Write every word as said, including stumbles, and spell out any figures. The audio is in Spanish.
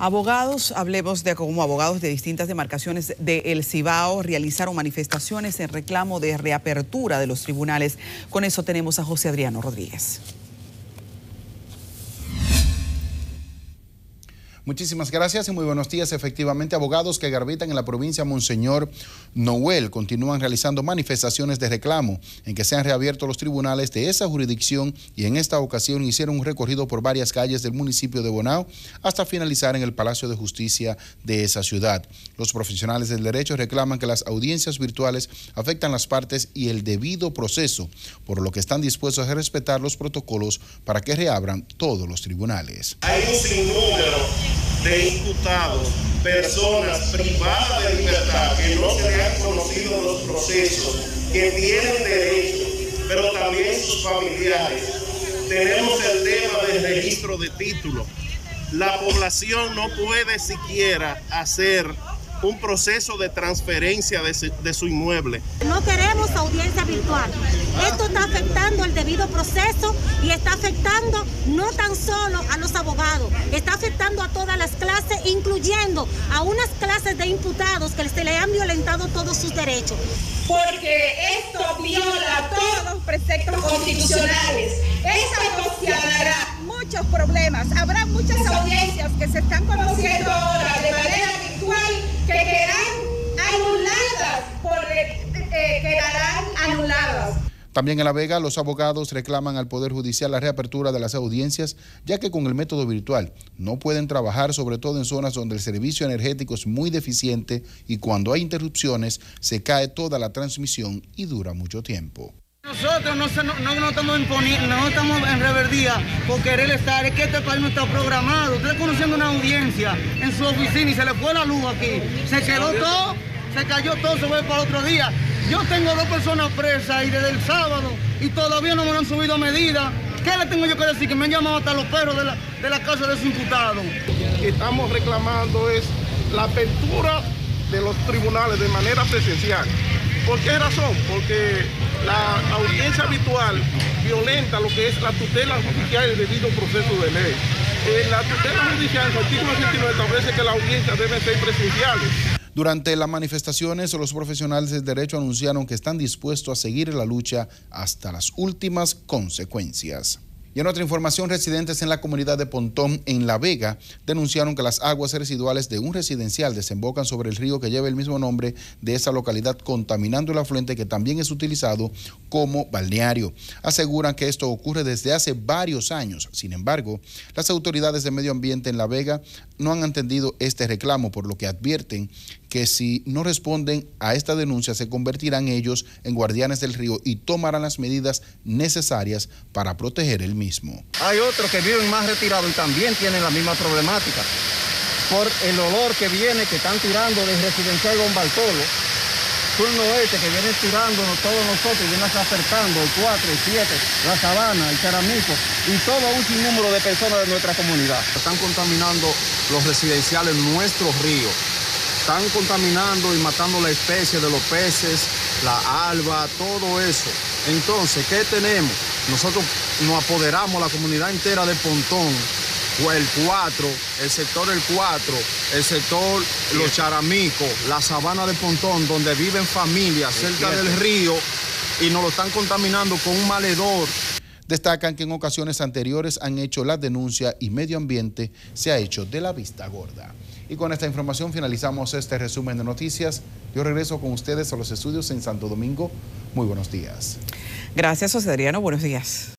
Abogados, hablemos de cómo abogados de distintas demarcaciones de El Cibao realizaron manifestaciones en reclamo de reapertura de los tribunales. Con eso tenemos a José Adriano Rodríguez. Muchísimas gracias y muy buenos días. Efectivamente, abogados que gravitan en la provincia Monseñor Noel continúan realizando manifestaciones de reclamo en que sean reabiertos los tribunales de esa jurisdicción y en esta ocasión hicieron un recorrido por varias calles del municipio de Bonao hasta finalizar en el Palacio de Justicia de esa ciudad. Los profesionales del derecho reclaman que las audiencias virtuales afectan las partes y el debido proceso, por lo que están dispuestos a respetar los protocolos para que reabran todos los tribunales. Hay un sinnúmero de imputados, personas privadas de libertad que no se le han conocido los procesos, que tienen derecho, pero también sus familiares. Tenemos el tema del registro de títulos. La población no puede siquiera hacer un proceso de transferencia de su, de su inmueble. No queremos audiencia virtual. Esto está afectando el debido proceso y está afectando no tan solo a los abogados, está afectando a todas las clases, incluyendo a unas clases de imputados que se le han violentado todos sus derechos. Porque esto viola todos los preceptos constitucionales. Esto ocasionará muchos problemas. Habrá muchas audiencias que se están conociendo ahora de manera virtual que quedarán anuladas, por, eh, quedarán anuladas. También en La Vega, los abogados reclaman al Poder Judicial la reapertura de las audiencias, ya que con el método virtual no pueden trabajar, sobre todo en zonas donde el servicio energético es muy deficiente y cuando hay interrupciones se cae toda la transmisión y dura mucho tiempo. Nosotros no, no, no, no estamos imponiendo, no estamos en reverdía por querer estar, es que este país no está programado. Usted conociendo una audiencia en su oficina y se le fue la luz aquí, se quedó todo, se cayó todo, se fue para otro día. Yo tengo dos personas presas y desde el sábado y todavía no me han subido medidas. ¿Qué le tengo yo que decir? Que me han llamado hasta los perros de la, de la casa de ese imputado. Lo que estamos reclamando es la apertura de los tribunales de manera presencial. ¿Por qué razón? Porque la audiencia virtual violenta lo que es la tutela judicial y el debido proceso de ley. En la tutela judicial, el artículo ochenta y nueve establece que las audiencias deben ser presenciales. Durante las manifestaciones, los profesionales del derecho anunciaron que están dispuestos a seguir la lucha hasta las últimas consecuencias. Y en otra información, residentes en la comunidad de Pontón, en La Vega, denunciaron que las aguas residuales de un residencial desembocan sobre el río que lleva el mismo nombre de esa localidad, contaminando el afluente que también es utilizado como balneario. Aseguran que esto ocurre desde hace varios años. Sin embargo, las autoridades de medio ambiente en La Vega no han atendido este reclamo, por lo que advierten que si no responden a esta denuncia se convertirán ellos en guardianes del río y tomarán las medidas necesarias para proteger el mismo. Hay otros que viven más retirados y también tienen la misma problemática por el olor que viene, que están tirando del residencial Don Bartolo, sur oeste, que vienen tirándonos todos nosotros y vienen afectando el cuatro, el siete, la Sabana, el Charamico y todo un sinnúmero de personas de nuestra comunidad. Están contaminando los residenciales, nuestros ríos. Están contaminando y matando la especie de los peces, la alba, todo eso. Entonces, ¿qué tenemos? Nosotros nos apoderamos la comunidad entera de Pontón, o el cuatro, el sector el cuatro, el sector Los Charamicos, la sabana de Pontón, donde viven familias cerca del río y nos lo están contaminando con un mal hedor. Destacan que en ocasiones anteriores han hecho la denuncia y Medio Ambiente se ha hecho de la vista gorda. Y con esta información finalizamos este resumen de noticias. Yo regreso con ustedes a los estudios en Santo Domingo. Muy buenos días. Gracias, José Adriano. Buenos días.